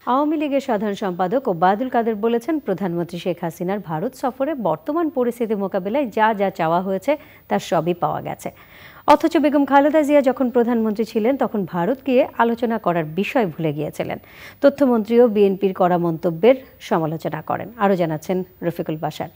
আওয়ামী লীগের সাধারণ সম্পাদক ওবায়দুল কাদের বলেছেন, প্রধানমন্ত্রী শেখ হাসিনার ভারত সফরে বর্তমান পরিস্থিতি মোকাবিলায় যা যা চাওয়া হয়েছে তার সবই পাওয়া গেছে। অথচ বেগম খালেদা জিয়া যখন প্রধানমন্ত্রী ছিলেন তখন ভারত গিয়ে আলোচনা করার বিষয় ভুলে গিয়েছিলেন। তথ্যমন্ত্রীও বিএনপির করা মন্তব্যের সমালোচনা করেন। আরও জানাচ্ছেন রফিকুল বাশার।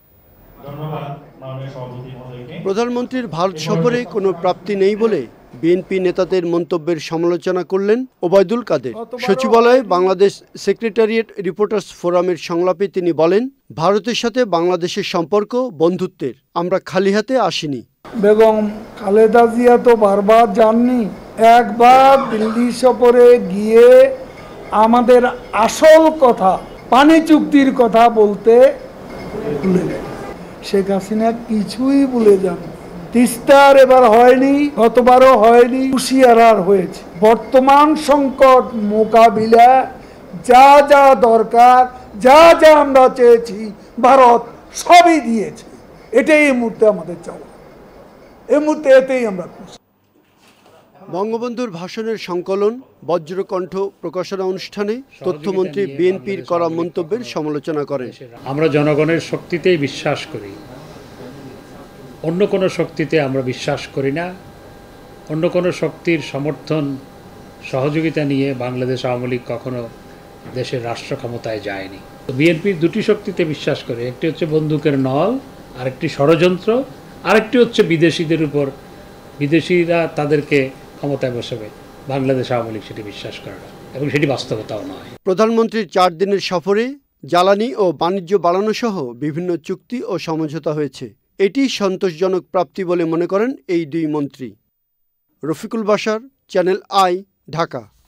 প্রধানমন্ত্রীর ভারত সফরে কোনো প্রাপ্তি নেই বলে বিএনপি নেতাদের মন্তব্যের সমালোচনা করলেন ওবায়দুল কাদের। সচিবালয়ে বাংলাদেশ সেক্রেটারিয়েট রিপোর্টার্স ফোরামের সংলাপে তিনি বলেন, ভারতের সাথে বাংলাদেশের সম্পর্ক বন্ধুত্বের, আমরা খালি হাতে আসিনি। বেগম খালেদা জিয়া তো বারবার যাননি, একবার দিল্লি সফরে গিয়ে আমাদের আসল কথা পানি চুক্তির কথা বলতে ভুলে গেল। শেখ হাসিনা কিছুই ভুলে যান। তিস্তার এবার হয়নি, গতবারও হয়নি, কুশিয়ারার হয়েছে। বর্তমান সংকট মোকাবিলা যা যা দরকার, যা যা আমরা চেয়েছি ভারত সবই দিয়েছে। এটাই এই মুহূর্তে আমাদের চাওয়া, এই মুহূর্তে এতেই আমরা খুশি। বঙ্গবন্ধুর ভাষণের সংকলন বজ্রকণ্ঠ প্রকাশনা অনুষ্ঠানে তথ্যমন্ত্রী বিএনপির করা মন্তব্যের সমালোচনা করেন। আমরা জনগণের শক্তিতেই বিশ্বাস করি, অন্য কোনো শক্তিতে আমরা বিশ্বাস করি না। অন্য কোনো শক্তির সমর্থন সহযোগিতা নিয়ে বাংলাদেশ আওয়ামী লীগ কখনো দেশের রাষ্ট্র ক্ষমতায় যায়নি। বিএনপির দুটি শক্তিতে বিশ্বাস করে, একটি হচ্ছে বন্দুকের নল, আরেকটি ষড়যন্ত্র, আরেকটি হচ্ছে বিদেশিদের উপর, বিদেশিরা তাদেরকে ক্ষমতায় বসাবে। বাংলাদেশ আওয়ামী লীগ সেটি বিশ্বাস করে না এবং সেটি বাস্তবতাও নয়। প্রধানমন্ত্রীর 4 দিনের সফরে জ্বালানি ও বাণিজ্য বাড়ানো সহ বিভিন্ন চুক্তি ও সমঝোতা হয়েছে। এটি সন্তোষজনক প্রাপ্তি বলে মনে করেন এই দুই মন্ত্রী। Rafiqul Bashar, Channel I, Dhaka.